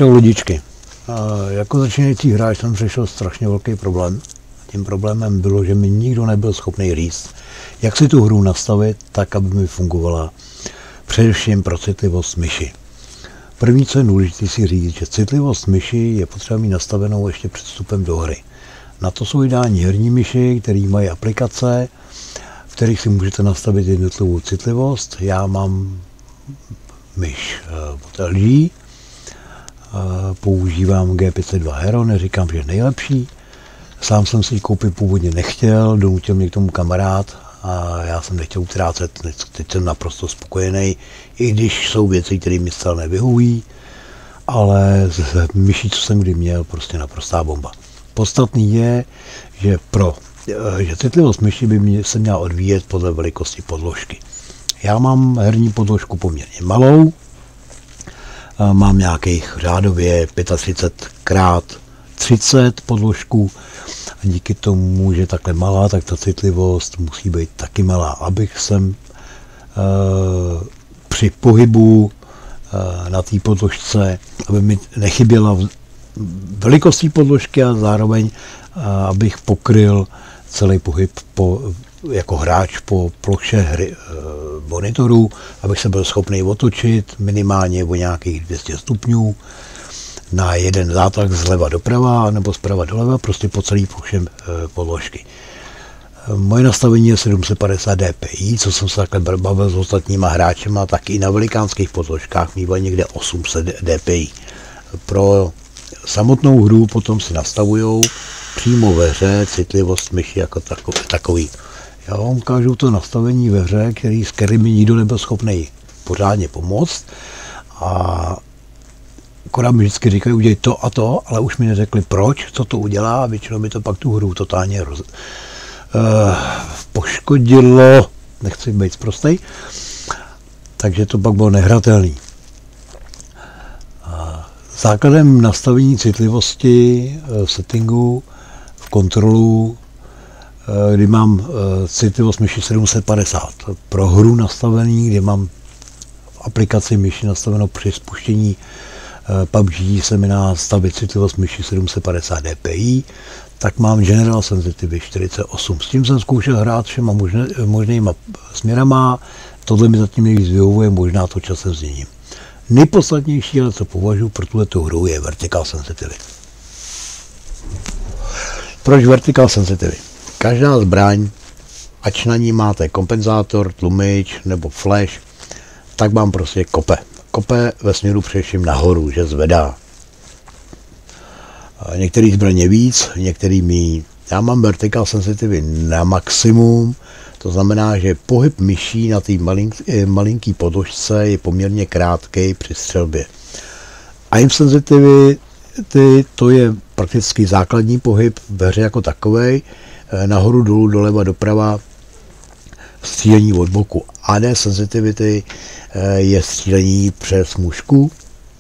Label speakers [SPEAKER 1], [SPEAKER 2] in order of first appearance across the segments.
[SPEAKER 1] Čau lidičky. Jako začínající hráč jsem řešil strašně velký problém. Tím problémem bylo, že mi nikdo nebyl schopný říct, jak si tu hru nastavit tak, aby mi fungovala především pro citlivost myši. První, co je důležité si říct, že citlivost myši je potřeba mít nastavenou ještě před vstupem do hry. Na to jsou ideální herní myši, které mají aplikace, v kterých si můžete nastavit jednotlivou citlivost. Já mám myš od LG, používám G502 Hero, neříkám, že je nejlepší. Sám jsem si ji koupit původně nechtěl, donutil mě k tomu kamarád a já jsem nechtěl utrácet, teď jsem naprosto spokojený, i když jsou věci, které mi zcela nevyhovují, ale z myší, co jsem kdy měl, prostě naprostá bomba. Podstatný je, že citlivost myši by se měla odvíjet podle velikosti podložky. Já mám herní podložku poměrně malou, mám nějakých řádově 35x30 podložku a díky tomu, že je takhle malá, tak ta citlivost musí být taky malá, abych jsem při pohybu na té podložce, aby mi nechyběla velikostí podložky a zároveň abych pokryl celý pohyb jako hráč po ploše hry, monitoru, abych se byl schopný otočit minimálně o nějakých 200 stupňů na jeden zátah zleva doprava nebo zprava doleva, prostě po celý ploše podložky. Moje nastavení je 750 dpi, co jsem se takhle bavil s ostatníma hráčema, tak i na velikánských podložkách mývají někde 800 dpi. Pro samotnou hru potom si nastavujou přímo ve hře citlivost myši jako takový. Já vám ukážu to nastavení ve hře, s kterým mi nikdo nebyl schopný pořádně pomoct. A akorát mi vždycky říkají, udělej to a to, ale už mi neřekli proč, co to udělá, a většinou mi to pak tu hru totálně poškodilo, nechci být sprostej, takže to pak bylo nehratelný. Základem nastavení citlivosti v settingu, v kontrolu, kdy mám citlivost myši 750. Pro hru nastavený, kdy mám v aplikaci myši nastaveno při spuštění PUBG se mi nastavit citlivost myši 750 dpi, tak mám General Sensitivity 48. S tím jsem zkoušel hrát všema možnýma směrama, tohle mi zatím nejvíc vyhovuje, možná to časem změním. Nejpodstatnější, ale co považuji pro tuto hru, je Vertical Sensitivity. Proč Vertical Sensitivity? Každá zbraň, ač na ní máte kompenzátor, tlumič nebo flash, tak vám prostě kope. Kope ve směru především nahoru, že zvedá. Některý zbraně víc, některý míň. Já mám Vertical Sensitivity na maximum, to znamená, že pohyb myší na té malinký podložce je poměrně krátký při střelbě. Aim Sensitivity, to je prakticky základní pohyb ve hře jako takovej, nahoru, dolů, doleva, doprava, střílení od boku. AD Sensitivity je střílení přes mušku,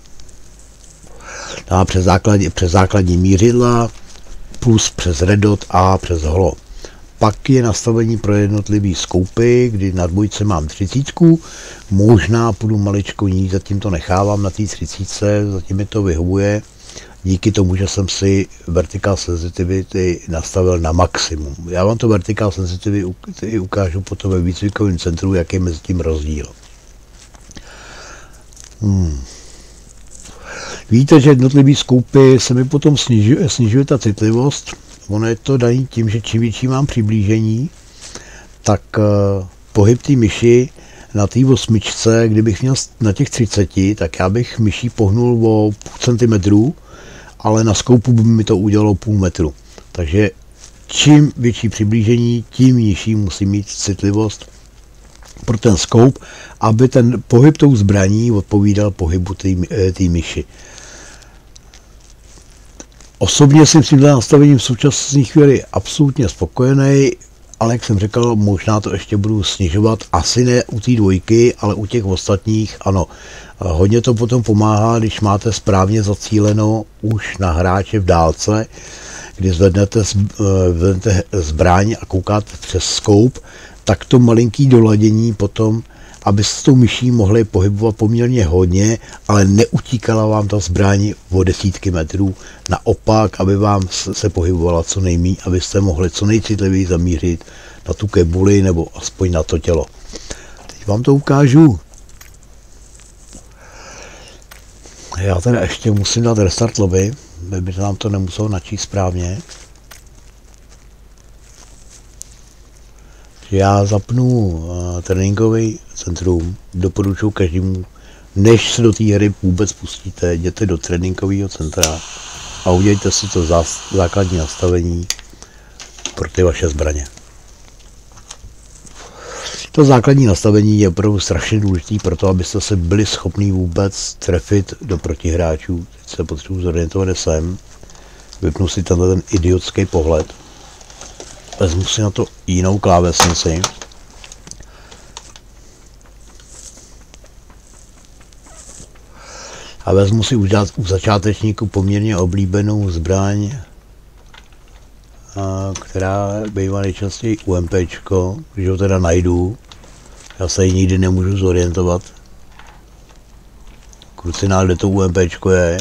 [SPEAKER 1] přes základní mířidla, plus přes red dot a přes holo. Pak je nastavení pro jednotlivý skoupy, kdy na dvojce mám 30, možná půjdu maličko níž, zatím to nechávám na té 30, zatím mi to vyhovuje, díky tomu, že jsem si Vertical Sensitivity nastavil na maximum. Já vám to Vertical Sensitivity ukážu potom ve výcvikovém centru, jaký je mezi tím rozdíl. Víte, že jednotlivý skoupy se mi potom snižuje ta citlivost. Ono je to daný tím, že čím větší mám přiblížení, tak pohyb té myši na té 8, kdybych měl na těch 30, tak já bych myší pohnul o půl centimetru, ale na skoupu by mi to udělalo půl metru. Takže čím větší přiblížení, tím nižší musí mít citlivost pro ten skoup, aby ten pohyb tou zbraní odpovídal pohybu té myši. Osobně jsem s tímhle nastavením v současné chvíli absolutně spokojený, ale jak jsem řekl, možná to ještě budu snižovat, asi ne u té dvojky, ale u těch ostatních ano. Hodně to potom pomáhá, když máte správně zacíleno už na hráče v dálce, kdy zvednete zbraň a koukáte přes skoup, tak to malinký doladění potom aby se s tou myší mohli pohybovat poměrně hodně, ale neutíkala vám ta zbraň o desítky metrů. Naopak, aby vám se pohybovala co nejméně, abyste mohli co nejcitlivěji zamířit na tu kebuli nebo aspoň na to tělo. Teď vám to ukážu. Já teda ještě musím dát restart lobby, aby nám to nemuselo načíst správně. Já zapnu tréninkový centrum, doporučuji každému, než se do té hry vůbec pustíte, jděte do tréninkového centra a udělejte si to základní nastavení pro ty vaše zbraně. To základní nastavení je opravdu strašně důležité pro to, abyste se byli schopni vůbec trefit do protihráčů. Teď se potřebuji zorientovat sem, vypnu si ten idiotský pohled. Vezmu si na to jinou klávesnici. A vezmu si u začátečníku poměrně oblíbenou zbraň, která bývá nejčastěji UMPčko, když ho teda najdu. Já se ji nikdy nemůžu zorientovat. Krucinál, kde to UMPčko je.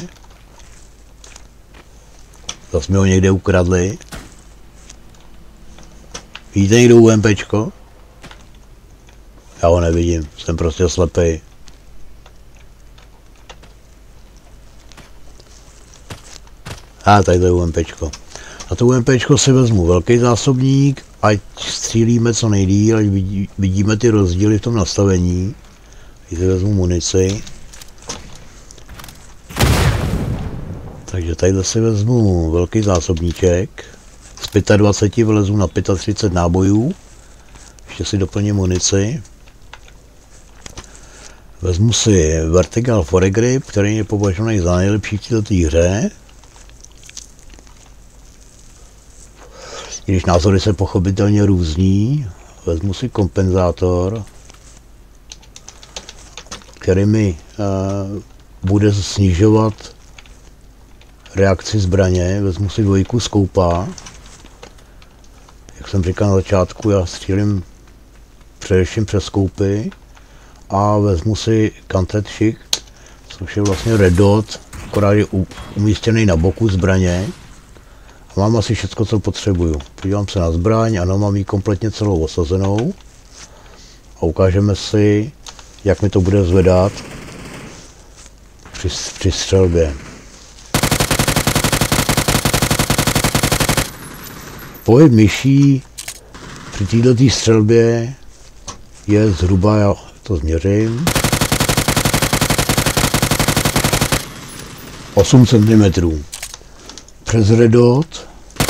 [SPEAKER 1] Zase mi ho někde ukradli. Vidíte někdo UMPčko? Já ho nevidím, jsem prostě slepej. Tady to je UMPčko. Na to UMPčko si vezmu velký zásobník, ať střílíme co nejdýl, ať vidíme ty rozdíly v tom nastavení. Teď si vezmu munici. Takže tady si vezmu velký zásobníček. Z 25 vylezu na 35 nábojů. Ještě si doplním munici. Vezmu si Vertical Foregrip, který je považovaný za nejlepší v této hře. I když názory se pochopitelně různí. Vezmu si kompenzátor, který mi bude snižovat reakci zbraně. Vezmu si dvojku skoupa. Jak jsem říkal na začátku, já střílím především přes skoupy. A vezmu si Canted Shift, což je vlastně red dot, akorát je umístěný na boku zbraně. A mám asi všechno, co potřebuju. Podívám se na zbraň, ano, mám ji kompletně celou osazenou. A ukážeme si, jak mi to bude zvedat při střelbě. Pohyb myší při této střelbě je zhruba, já to změřím, 8 cm. Přes red dot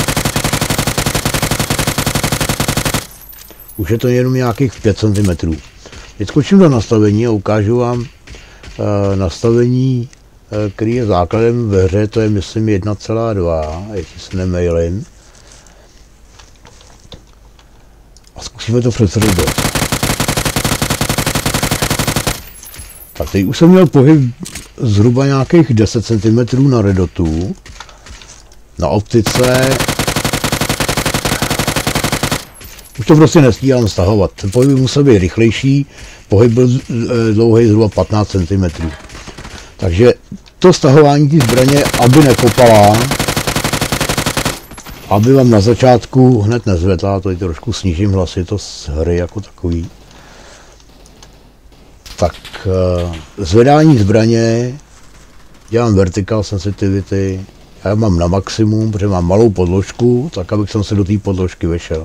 [SPEAKER 1] už je to jenom nějakých 5 cm. Teď skočím do nastavení a ukážu vám nastavení, který je základem ve hře, to je myslím 1,2, jestli se nemejlím. A zkusíme to přes red dot. Tak teď už jsem měl pohyb zhruba nějakých 10 cm na red dotu. Na optice už to prostě nestíhám stahovat. Ten pohyb musel být rychlejší, pohyb byl dlouhý zhruba 15 cm. Takže to stahování té zbraně, aby nekopala, aby vám na začátku hned nezvedla, to trošku snížím hlasitost z hry jako takový. Tak zvedání zbraně dělám vertical sensitivity, já mám na maximum, protože mám malou podložku, tak abych se do té podložky vešel.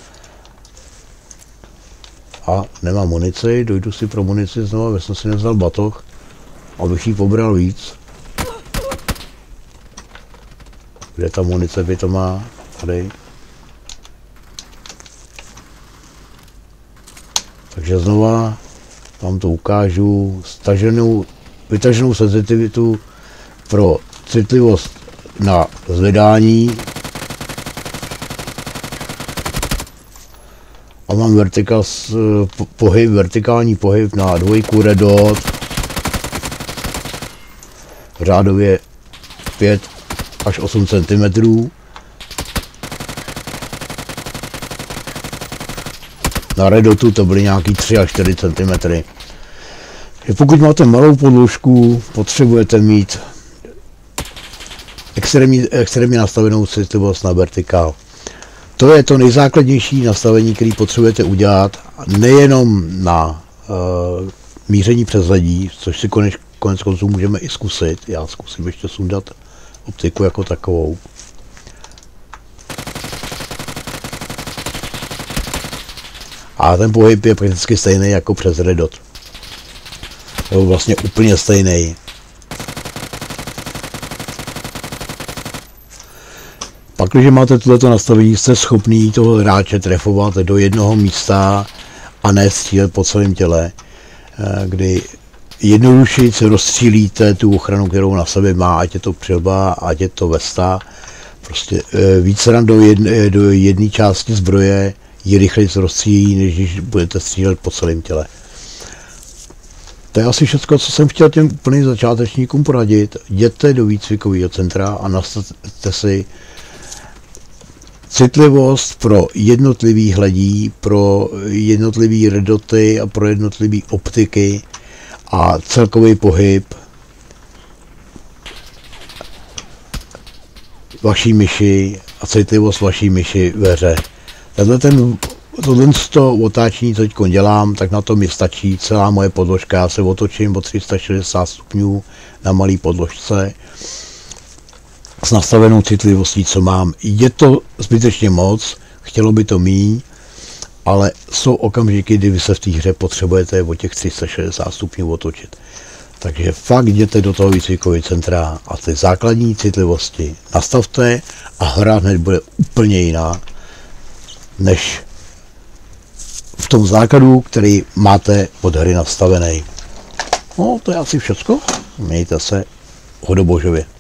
[SPEAKER 1] A nemám munici, dojdu si pro munici znovu, aby jsem si nevzal batoh, abych jí pobral víc. Kde ta munice by to má? Tady. Takže znova vám to ukážu, vytaženou senzitivitu pro citlivost na zvedání a mám vertikální pohyb na dvojku red dot, řádově 5 až 8 cm. Na Redotu to byly nějaký 3 až 4 cm. Pokud máte malou podložku, potřebujete mít extrémně nastavenou citlivost na vertikál. To je to nejzákladnější nastavení, které potřebujete udělat nejenom na míření přes ledí, což si konec konců můžeme i zkusit. Já zkusím ještě sundat optiku jako takovou. A ten pohyb je prakticky stejný jako přes Redot. Je vlastně úplně stejný. Pak, když máte tohleto nastavení, jste schopný toho hráče trefovat do jednoho místa a ne střílet po celém těle, kdy jednodušeji se rozstřílíte tu ochranu, kterou na sobě má, ať je to přilba, ať je to vesta. Prostě víc ran do jedné části zbroje ji rychleji se rozstřílí, než když budete střílet po celém těle. To je asi všechno, co jsem chtěl těm úplným začátečníkům poradit. Jděte do výcvikového centra a nastavte si citlivost pro jednotlivý hledí, pro jednotlivý redoty a pro jednotlivý optiky a celkový pohyb vaší myši a citlivost vaší myši ve hře. Tohle otáčení, co teď dělám, tak na to mi stačí celá moje podložka. Já se otočím o 360 stupňů na malé podložce s nastavenou citlivostí, co mám. Je to zbytečně moc, chtělo by to míň, ale jsou okamžiky, kdy vy se v té hře potřebujete o těch 360 stupňů otočit. Takže fakt jděte do toho výcvikového centra a ty základní citlivosti nastavte a hra hned bude úplně jiná, než v tom základu, který máte od hry nastavený. No, to je asi všecko. Mějte se hodobožově.